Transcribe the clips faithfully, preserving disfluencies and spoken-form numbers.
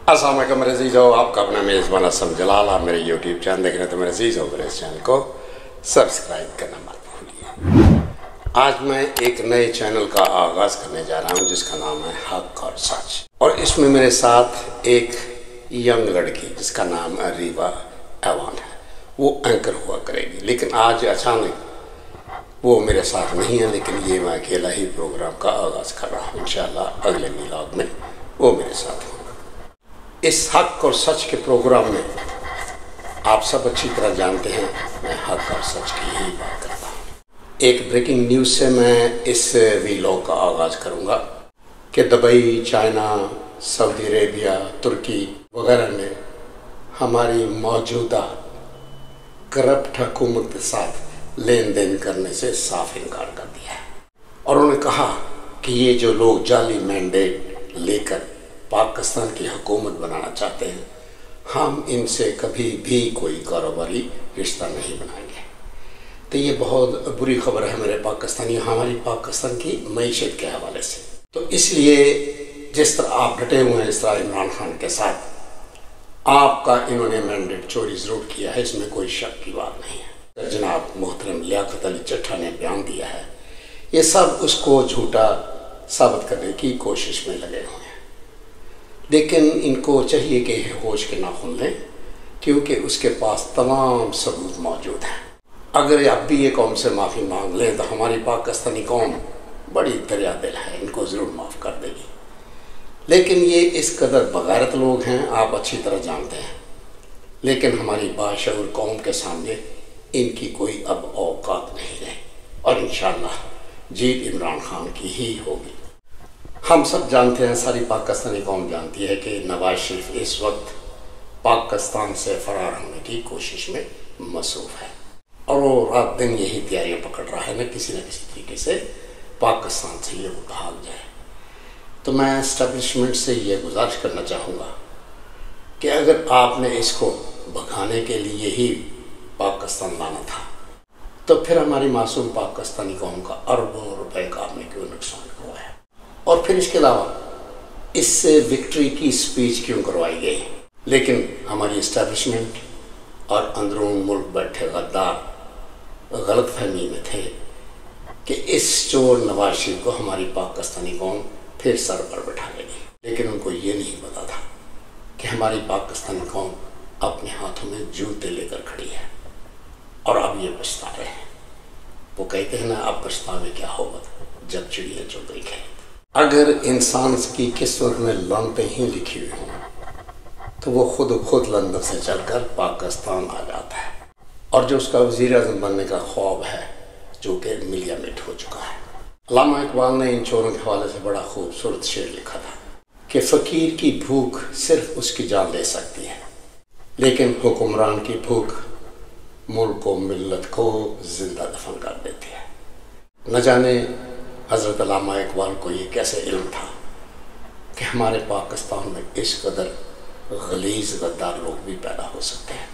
अस्सलाम वालेकुम मेरे अजीज़ हो, आपका अपना मेज़बान असम जलाल। आप मेरे यूट्यूब चैनल देख रहे हैं तो मेरे अजीज़ हो, मेरे इस चैनल को सब्सक्राइब करना मत भूलिए। आज मैं एक नए चैनल का आगाज़ करने जा रहा हूं जिसका नाम है हक और सच, और इसमें मेरे साथ एक यंग लड़की जिसका नाम रीवा एवान है, वो एंकर हुआ करेगी। लेकिन आज अचानक वो मेरे साथ नहीं है, लेकिन ये मैं अकेला ही प्रोग्राम का आगाज़ कर रहा हूँ। इंशाअल्लाह अगले व्लॉग में वो मेरे साथ होगा। इस हक और सच के प्रोग्राम में आप सब अच्छी तरह जानते हैं मैं हक और सच की ही बात करता हूँ। एक ब्रेकिंग न्यूज़ से मैं इस व्लॉग का आगाज़ करूँगा कि दुबई, चाइना, सऊदी अरेबिया, तुर्की वगैरह ने हमारी मौजूदा करप्ट हुकूमत के साथ लेन देन करने से साफ इनकार कर दिया है, और उन्होंने कहा कि ये जो लोग जाली मैंडेट लेकर पाकिस्तान की हुकूमत बनाना चाहते हैं, हम इनसे कभी भी कोई कारोबारी रिश्ता नहीं बनाएंगे। तो ये बहुत बुरी खबर है मेरे पाकिस्तानी, हमारी पाकिस्तान की मईशत के हवाले से। तो इसलिए जिस तरह आप डटे हुए हैं इस तरह इमरान खान के साथ, आपका इन्होंने मैंडेट चोरी ज़रूर किया है, इसमें कोई शक की बात नहीं है। जनाब मोहतरम लियाकत अली चट्टा ने बयान दिया है, ये सब उसको झूठा साबित करने की कोशिश में लगे हुए हैं। लेकिन इनको चाहिए कि होश के नाखून लें, क्योंकि उसके पास तमाम सबूत मौजूद हैं। अगर आप भी ये कौम से माफ़ी मांग लें तो हमारी पाकिस्तानी कौम बड़ी दरिया दिल है, इनको ज़रूर माफ़ कर देगी। लेकिन ये इस कदर बगैरत लोग हैं, आप अच्छी तरह जानते हैं। लेकिन हमारी बाशऊर कौम के सामने इनकी कोई अब औकात नहीं रही, और इंशाअल्लाह जीत इमरान खान की ही होगी। हम सब जानते हैं, सारी पाकिस्तानी कौम जानती है कि नवाज शरीफ इस वक्त पाकिस्तान से फरार होने की कोशिश में मसरूफ़ है, और वो रात दिन यही तैयारियां पकड़ रहा है न किसी न किसी तरीके से पाकिस्तान से ये भाग जाए। तो मैं एस्टेब्लिशमेंट से ये गुजारिश करना चाहूँगा कि अगर आपने इसको भगाने के लिए ही पाकिस्तान लाना था, तो फिर हमारी मासूम पाकिस्तानी कौम का अरबों रुपए का आपने क्यों नुकसान करवाया, और फिर इसके अलावा इससे विक्ट्री की स्पीच क्यों करवाई गई। लेकिन हमारी इस्टेब्लिशमेंट और अंदरून मुल्क बैठे गद्दार गलत फहमी में थे कि इस चोर नवाज शरीफ को हमारी पाकिस्तानी कौम फिर सर पर बैठा लेगी। लेकिन उनको ये नहीं पता था कि हमारी पाकिस्तानी कौम अपने हाथों में जूते लेकर खड़ी है, और अब ये पछता रहे हैं। वो कहते हैं ना, अब पछतावे क्या होगा जब चिड़िया चुग गई खेत। अगर इंसान की किस्मत में लानतें ही लिखी हुई हों तो वो खुद खुद लंदन से चलकर पाकिस्तान आ जाता है, और जो उसका वज़ीर आज़म बनने का ख्वाब है जो कि मिलिया मिट हो चुका है। अल्लामा इकबाल ने इन चोरों के हवाले से बड़ा खूबसूरत शेर लिखा था कि फ़कीर की भूख सिर्फ उसकी जान ले सकती है, लेकिन हुक्मरान की भूख मुल्क को मिल्लत को जिंदा दफन कर देती है। न जाने हज़रत अल्लामा इकबाल को ये कैसे इल्म था कि हमारे पाकिस्तान में इस कदर गलीज़ गद्दार लोग भी पैदा हो सकते हैं।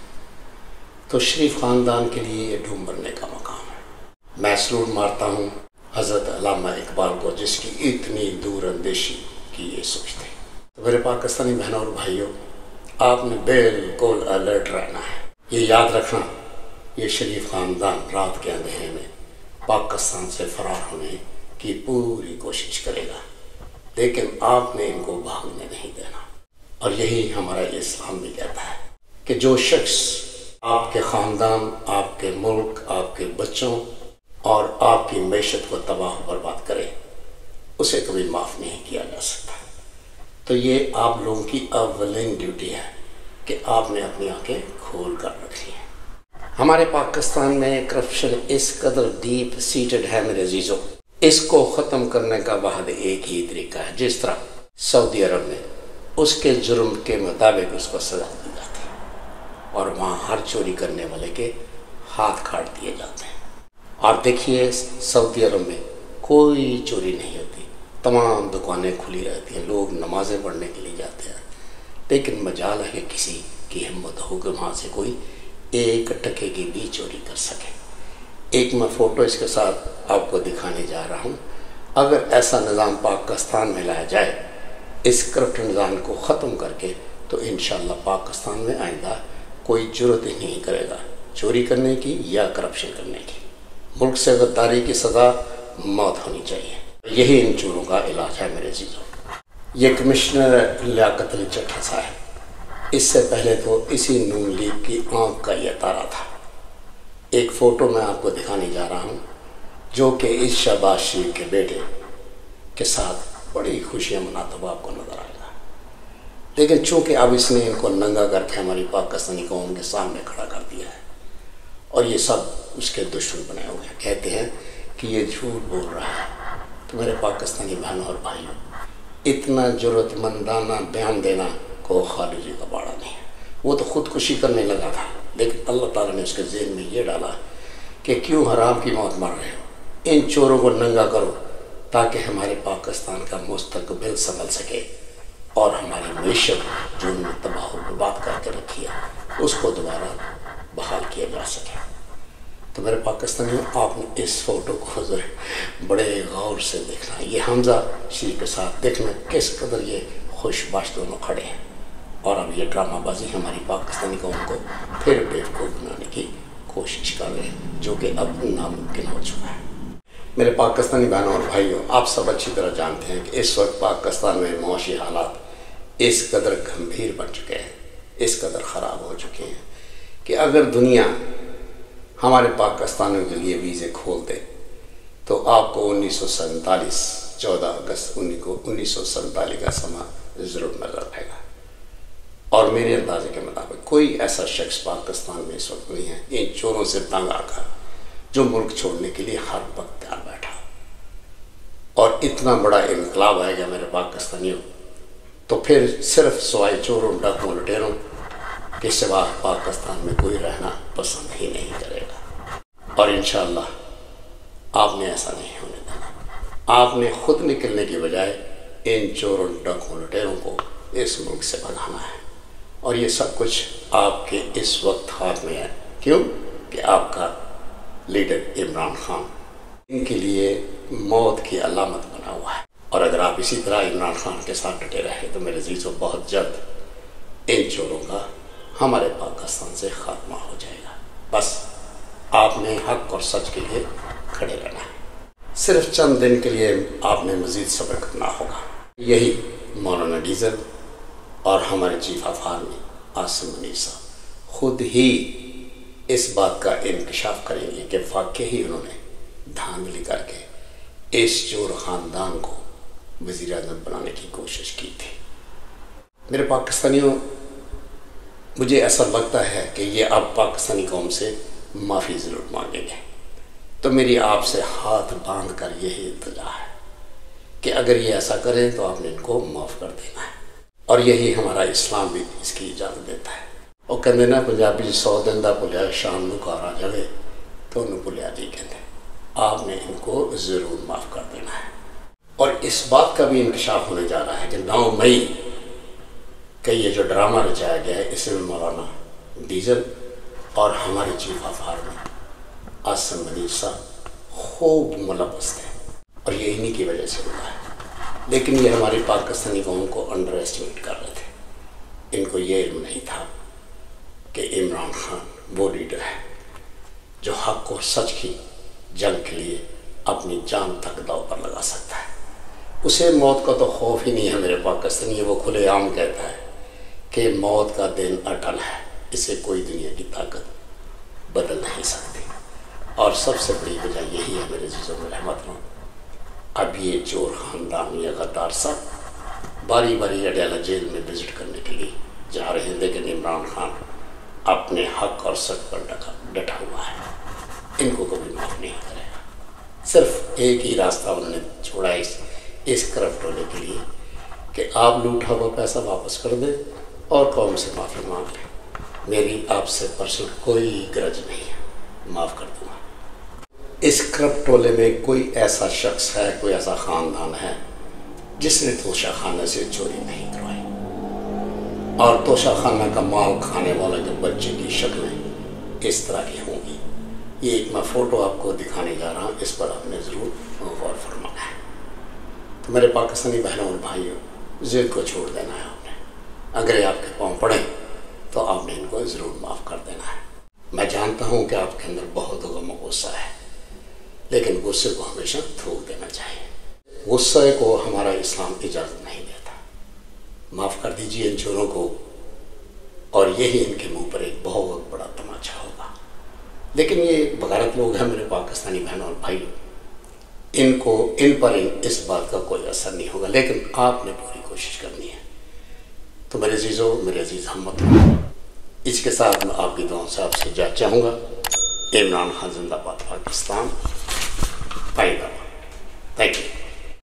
तो शरीफ ख़ानदान के लिए ये ढूंढ भरने का मकाम है। मैं सलूट मारता हूँ हज़रत अल्लामा इकबाल को, जिसकी इतनी दूर अंदेशी की ये सोच थी। तो मेरे पाकिस्तानी बहनों और भाइयों, आपने बिल्कुल अलर्ट रहना है। ये याद रखना, ये शरीफ ख़ानदान रात के अंधेरे में पाकिस्तान से फरार होने की पूरी कोशिश करेगा, लेकिन आपने इनको भागने नहीं देना। और यही हमारा इस्लाम भी कहता है कि जो शख्स आपके ख़ानदान, आपके मुल्क, आपके बच्चों और आपकी मैशत को तबाह बर्बाद करे, उसे कभी माफ़ नहीं किया जा सकता। तो ये आप लोगों की अव्वलीन ड्यूटी है कि आपने अपनी आंखें खोल कर रखी है। हमारे पाकिस्तान में करप्शन इस कदर डीप सीटेड है मेरे अजीज़ों, इसको ख़त्म करने का वाहद एक ही तरीका है। जिस तरह सऊदी अरब में उसके जुर्म के मुताबिक उसको सज़ा दी जाती है, और वहाँ हर चोरी करने वाले के हाथ काट दिए जाते हैं। और देखिए सऊदी अरब में कोई चोरी नहीं होती, तमाम दुकानें खुली रहती हैं, लोग नमाज़ें पढ़ने के लिए जाते हैं। लेकिन मजाल है कि किसी की हिम्मत हो कि वहाँ से कोई एक टके की भी चोरी कर सके। एक मैं फ़ोटो इसके साथ आपको दिखाने जा रहा हूँ। अगर ऐसा निज़ाम पाकिस्तान में लाया जाए, इस करप्ट निज़ाम को ख़त्म करके, तो इंशाअल्लाह पाकिस्तान में आइंदा कोई जरूरत ही नहीं करेगा चोरी करने की या करप्शन करने की। मुल्क से गद्दारी की सज़ा मौत होनी चाहिए। यही इन चोरों का इलाज है मेरे जीजों। ये कमिश्नर लियाकत अली चट्टा साहब, इससे पहले तो इसी नून लीग की आंख का ये तारा था। एक फ़ोटो मैं आपको दिखाने जा रहा हूँ जो कि इस शहबाज शरीफ के बेटे के साथ बड़ी खुशियाँ मनाता हुआ आपको नज़र आएगा। लेकिन चूँकि अब इसने इनको नंगा करके हमारी पाकिस्तानी कौम के सामने खड़ा कर दिया है और ये सब उसके दुश्मन बने हुए हैं, कहते हैं कि ये झूठ बोल रहा है। तो मेरे पाकिस्तानी बहनों और भाइयों, इतना ज़रूरतमंदाना बयान देना को खालिद जी का बाड़ा नहीं है। वो तो ख़ुदकुशी करने लगा था, लेकिन अल्लाह ताला ने उसके ज़हन में ये डाला कि क्यों हराम की मौत मर रहे हो, इन चोरों को नंगा करो ताकि हमारे पाकिस्तान का मुस्तकबिल संभल सके और हमारी मैशत जो उन्होंने तबाह बर्बाद करके रखी है उसको दोबारा बहाल किया जा सके। तो मेरे पाकिस्तानियों, आपने इस फ़ोटो को बड़े गौर से देखना। ये हमजा शरीफ के साथ देखना किस कदर ये खुशबाश दोनों खड़े हैं और अब ये ड्रामाबाजी हमारी पाकिस्तानी कौम को फिर बेवकूफ़ बनाने की कोशिश कर रहे हैं, जो कि अब नामुमकिन हो चुका है। मेरे पाकिस्तानी बहनों और भाइयों, आप सब अच्छी तरह जानते हैं कि इस वक्त पाकिस्तान में मौशी हालात इस कदर गंभीर बन चुके हैं, इस कदर ख़राब हो चुके हैं कि अगर दुनिया हमारे पाकिस्तानियों के लिए वीज़े खोल दे तो आपको उन्नीस सौ सैंतालीस चौदह अगस्त उन्नीस को उन्नीस सौ सैंतालीस का समा ज़रूर नजर आएगा। और मेरे अंदाजे के मुताबिक कोई ऐसा शख्स पाकिस्तान में इस वक्त नहीं है इन चोरों से तंग आकर जो मुल्क छोड़ने के लिए हर वक्त तैयार बैठा। और इतना बड़ा इनकलाब आएगा मेरे पाकिस्तानियों, तो फिर सिर्फ सवाई चोरों डाकुओं लुटेरों के सिवा पाकिस्तान में कोई रहना पसंद ही नहीं करेगा। और इंशाअल्लाह आपने ऐसा नहीं होने देना। आपने खुद निकलने की बजाय इन चोरों डाकुओं लुटेरों को इस मुल्क से भगाना है और ये सब कुछ आपके इस वक्त हाथ में है। क्यों कि आपका लीडर इमरान खान इनके लिए मौत की अलामत बना हुआ है। और अगर आप इसी तरह इमरान खान के साथ डटे रहे तो मेरे अज़ीज़ों, बहुत जल्द इन चोरों का हमारे पाकिस्तान से खात्मा हो जाएगा। बस आपने हक और सच के लिए खड़े रहना है। सिर्फ चंद दिन के लिए आपने मज़ीद सब्र करना होगा। यही मौलाना डीजल और हमारे chief of army Asim Munir साहब खुद ही इस बात का इंकशाफ करेंगे कि वाकई ही उन्होंने धांधली करके इस चोर ख़ानदान को वज़ीर आज़म बनाने की कोशिश की थी। मेरे पाकिस्तानियों, मुझे ऐसा लगता है कि ये अब पाकिस्तानी कौम से माफ़ी ज़रूर मांगेंगे। तो मेरी आपसे हाथ बांध कर यही इल्तिजा है कि अगर ये ऐसा करें तो आपने इनको माफ़ कर देना है। और यही हमारा इस्लाम भी इसकी इजाज़त देता है। और कहते ना पंजाबी सौ दिन का भुलिया शाम को घर आ जाए तो उन्होंने भुलिया जी कहते। आपने इनको ज़रूर माफ़ कर देना है। और इस बात का भी इंकशाफ होने जा रहा है कि नौ मई का ये जो ड्रामा रचाया गया है इसमें मौलाना डीजल और हमारे chief of army Asim Munir साहब खूब मुलव्वस थे और ये इन्हीं की वजह से हुआ है। लेकिन ये हमारी पाकिस्तानी कौम को अंडर एस्टिमेट कर रहे थे। इनको ये इल्म नहीं था कि इमरान खान वो लीडर है जो हक और सच की जंग के लिए अपनी जान तक दांव पर लगा सकता है। उसे मौत का तो खौफ ही नहीं है मेरे पाकिस्तानी। वो खुलेआम कहता है कि मौत का दिन अटल है, इसे कोई दुनिया की ताकत बदल नहीं सकती। और सबसे बड़ी वजह यही है मेरे अज़ीज़ों में रहमतों, अब ये चोर ख़ानदान या गद्दार सब बारी बारी अडयाला जेल में विज़िट करने के लिए जा रहे हैं, लेकिन इमरान खान अपने हक और सच पर डटा डटा हुआ है। इनको कभी माफ़ नहीं करेगा। सिर्फ एक ही रास्ता उन्होंने छोड़ा इस इस करप्ट होने के लिए कि आप लूटा हुआ पैसा वापस कर दें और कौम से माफ़ी मांग लें। मेरी आपसे पर्सनल कोई गरज नहीं है, माफ़ कर दूँगा। इस करप्ट टोले में कोई ऐसा शख्स है, कोई ऐसा ख़ानदान है जिसने तोशा खाना से चोरी नहीं करवाई और तोशा खाना का माल खाने वाले के बच्चे की शक्लें इस तरह की होंगी। ये एक मैं फ़ोटो आपको दिखाने जा रहा हूँ, इस पर आपने ज़रूर गौर फरमाना है। तो मेरे पाकिस्तानी बहनों और भाइयों, ज़िद को छोड़ देना है आपने। अगर ये आपके पाँव पड़े तो आपने इनको ज़रूर माफ़ कर देना है। मैं जानता हूँ कि आपके अंदर बहुत गम और गुस्सा है, लेकिन गुस्से को हमेशा थूक देना चाहिए। गुस्से को हमारा इस्लाम इजाज़त नहीं देता। माफ़ कर दीजिए इन चोरों को, और यही इनके मुंह पर एक बहुत बड़ा तमाचा होगा। लेकिन ये बगारत लोग हैं मेरे पाकिस्तानी बहनों और भाइयों, इनको इन पर इन इस बात का कोई असर नहीं होगा, लेकिन आपने पूरी कोशिश करनी है। तो मेरे अजीज़ों, मेरे अजीज़ हमवतनों, इसके साथ मैं आपकी दुआओं से आपसे इजाज़त चाहूँगा। इमरान खान जिंदाबाद, पाकिस्तान, थैंक यू।